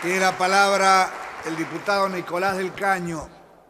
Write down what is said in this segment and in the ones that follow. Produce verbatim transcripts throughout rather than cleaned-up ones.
Tiene la palabra el diputado Nicolás del Caño.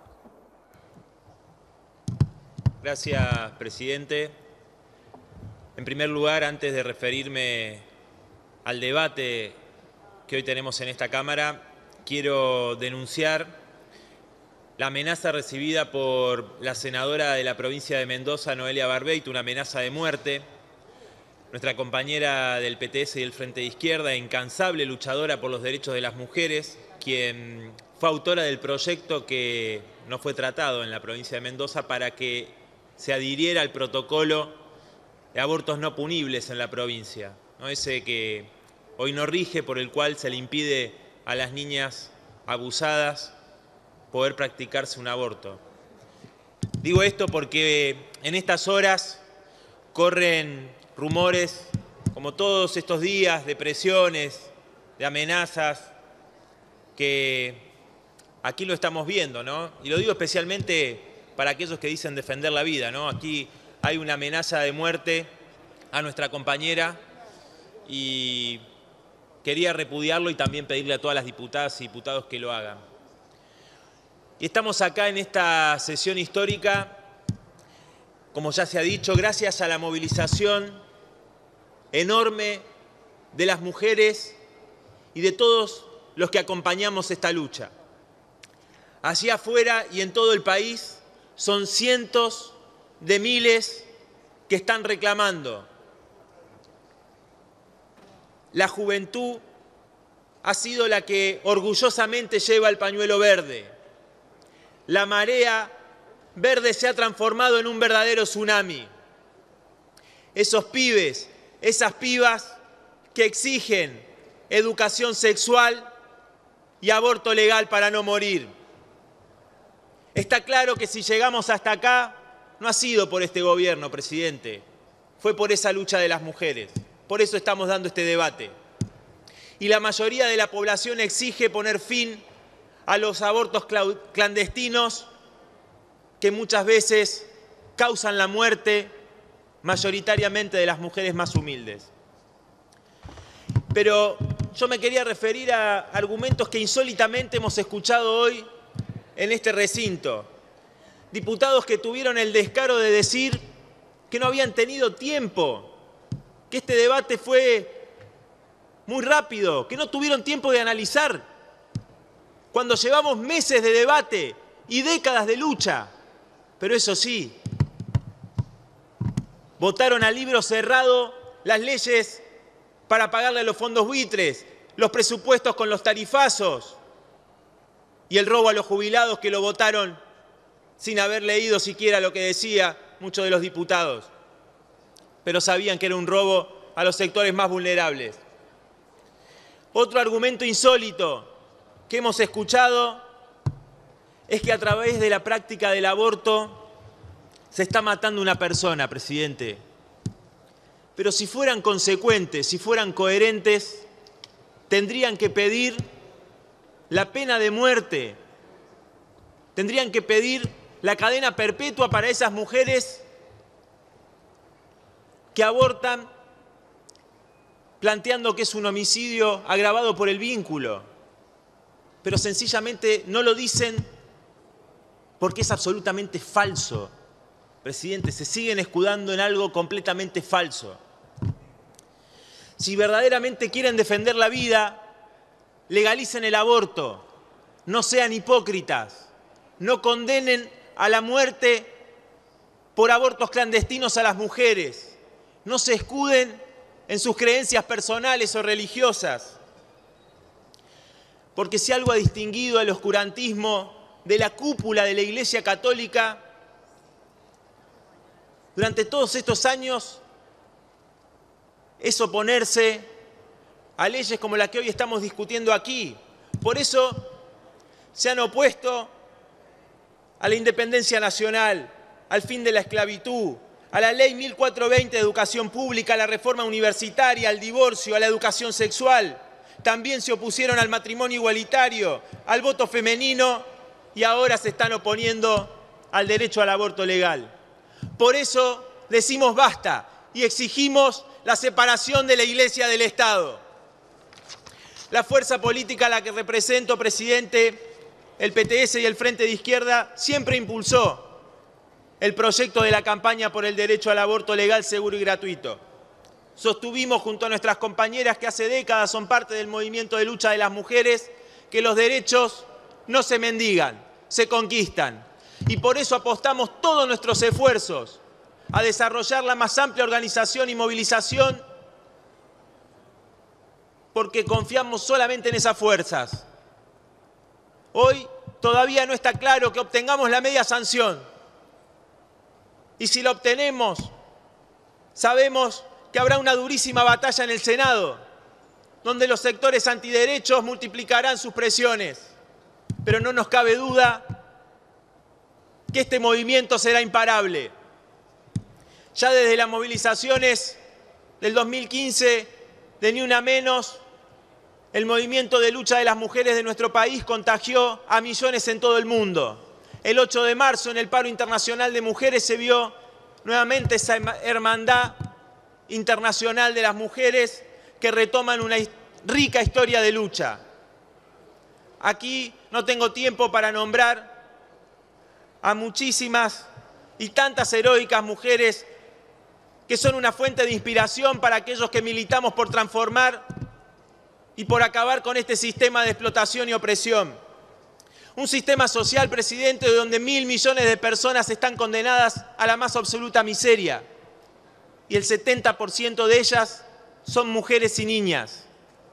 Gracias, presidente. En primer lugar, antes de referirme al debate que hoy tenemos en esta Cámara, quiero denunciar la amenaza recibida por la senadora de la provincia de Mendoza, Noelia Barbeito, una amenaza de muerte. Nuestra compañera del P T S y del Frente de Izquierda, incansable luchadora por los derechos de las mujeres, quien fue autora del proyecto que no fue tratado en la provincia de Mendoza para que se adhiriera al protocolo de abortos no punibles en la provincia, ¿no? Ese que hoy no rige, por el cual se le impide a las niñas abusadas poder practicarse un aborto. Digo esto porque en estas horas corren rumores, como todos estos días, de presiones, de amenazas, que aquí lo estamos viendo, ¿no? Y lo digo especialmente para aquellos que dicen defender la vida, ¿no? Aquí hay una amenaza de muerte a nuestra compañera y quería repudiarlo y también pedirle a todas las diputadas y diputados que lo hagan. Y estamos acá en esta sesión histórica, como ya se ha dicho, gracias a la movilización enorme de las mujeres y de todos los que acompañamos esta lucha. Hacia afuera y en todo el país son cientos de miles que están reclamando. La juventud ha sido la que orgullosamente lleva el pañuelo verde. La marea verde se ha transformado en un verdadero tsunami. Esos pibes, esas pibas que exigen educación sexual y aborto legal para no morir. Está claro que si llegamos hasta acá, no ha sido por este gobierno, presidente. Fue por esa lucha de las mujeres. Por eso estamos dando este debate. Y la mayoría de la población exige poner fin a los abortos clandestinos que muchas veces causan la muerte mayoritariamente de las mujeres más humildes. Pero yo me quería referir a argumentos que insólitamente hemos escuchado hoy en este recinto. Diputados que tuvieron el descaro de decir que no habían tenido tiempo, que este debate fue muy rápido, que no tuvieron tiempo de analizar, cuando llevamos meses de debate y décadas de lucha. Pero eso sí, votaron a libro cerrado las leyes para pagarle a los fondos buitres, los presupuestos con los tarifazos y el robo a los jubilados, que lo votaron sin haber leído siquiera lo que decía muchos de los diputados. Pero sabían que era un robo a los sectores más vulnerables. Otro argumento insólito que hemos escuchado es que a través de la práctica del aborto se está matando una persona, presidente. Pero si fueran consecuentes, si fueran coherentes, tendrían que pedir la pena de muerte, tendrían que pedir la cadena perpetua para esas mujeres que abortan planteando que es un homicidio agravado por el vínculo. Pero sencillamente no lo dicen porque es absolutamente falso. Presidente, se siguen escudando en algo completamente falso. Si verdaderamente quieren defender la vida, legalicen el aborto, no sean hipócritas, no condenen a la muerte por abortos clandestinos a las mujeres, no se escuden en sus creencias personales o religiosas. Porque si algo ha distinguido al oscurantismo de la cúpula de la Iglesia Católica durante todos estos años, es oponerse a leyes como la que hoy estamos discutiendo aquí. Por eso se han opuesto a la independencia nacional, al fin de la esclavitud, a la ley mil cuatrocientos veinte de educación pública, a la reforma universitaria, al divorcio, a la educación sexual. También se opusieron al matrimonio igualitario, al voto femenino y ahora se están oponiendo al derecho al aborto legal. Por eso decimos basta y exigimos la separación de la Iglesia del Estado. La fuerza política a la que represento, presidente, el P T S y el Frente de Izquierda, siempre impulsó el proyecto de la campaña por el derecho al aborto legal, seguro y gratuito. Sostuvimos junto a nuestras compañeras que hace décadas son parte del movimiento de lucha de las mujeres que los derechos no se mendigan, se conquistan. Y por eso apostamos todos nuestros esfuerzos a desarrollar la más amplia organización y movilización, porque confiamos solamente en esas fuerzas. Hoy todavía no está claro que obtengamos la media sanción. Y si la obtenemos, sabemos que habrá una durísima batalla en el Senado, donde los sectores antiderechos multiplicarán sus presiones. Pero no nos cabe duda que este movimiento será imparable. Ya desde las movilizaciones del dos mil quince, de Ni Una Menos, el movimiento de lucha de las mujeres de nuestro país contagió a millones en todo el mundo. El ocho de marzo, en el paro internacional de mujeres, se vio nuevamente esa hermandad internacional de las mujeres que retoman una rica historia de lucha. Aquí no tengo tiempo para nombrar a muchísimas y tantas heroicas mujeres que son una fuente de inspiración para aquellos que militamos por transformar y por acabar con este sistema de explotación y opresión. Un sistema social, presidente, donde mil millones de personas están condenadas a la más absoluta miseria y el setenta por ciento de ellas son mujeres y niñas.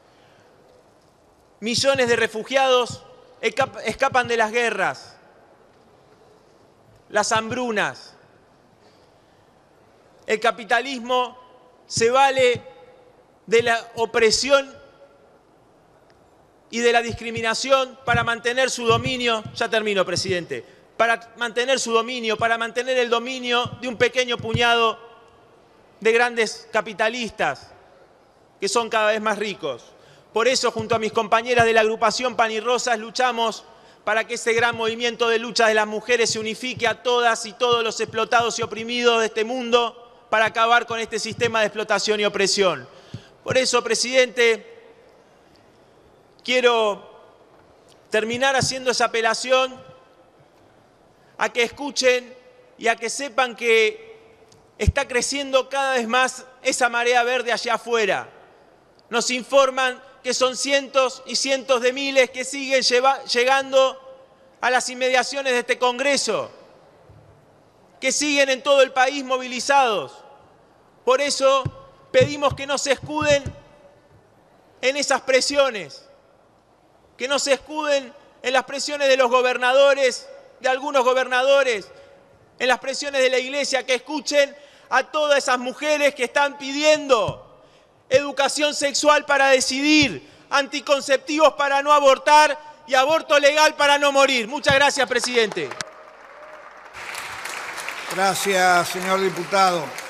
Millones de refugiados escapan de las guerras, las hambrunas. El capitalismo se vale de la opresión y de la discriminación para mantener su dominio, ya termino, presidente, para mantener su dominio, para mantener el dominio de un pequeño puñado de grandes capitalistas que son cada vez más ricos. Por eso, junto a mis compañeras de la agrupación Pan y Rosas, luchamos para que ese gran movimiento de lucha de las mujeres se unifique a todas y todos los explotados y oprimidos de este mundo para acabar con este sistema de explotación y opresión. Por eso, presidente, quiero terminar haciendo esa apelación a que escuchen y a que sepan que está creciendo cada vez más esa marea verde allá afuera. Nos informan que son cientos y cientos de miles que siguen lleva, llegando a las inmediaciones de este Congreso, que siguen en todo el país movilizados. Por eso pedimos que no se escuden en esas presiones, que no se escuden en las presiones de los gobernadores, de algunos gobernadores, en las presiones de la Iglesia, que escuchen a todas esas mujeres que están pidiendo educación sexual para decidir, anticonceptivos para no abortar y aborto legal para no morir. Muchas gracias, presidente. Gracias, señor diputado.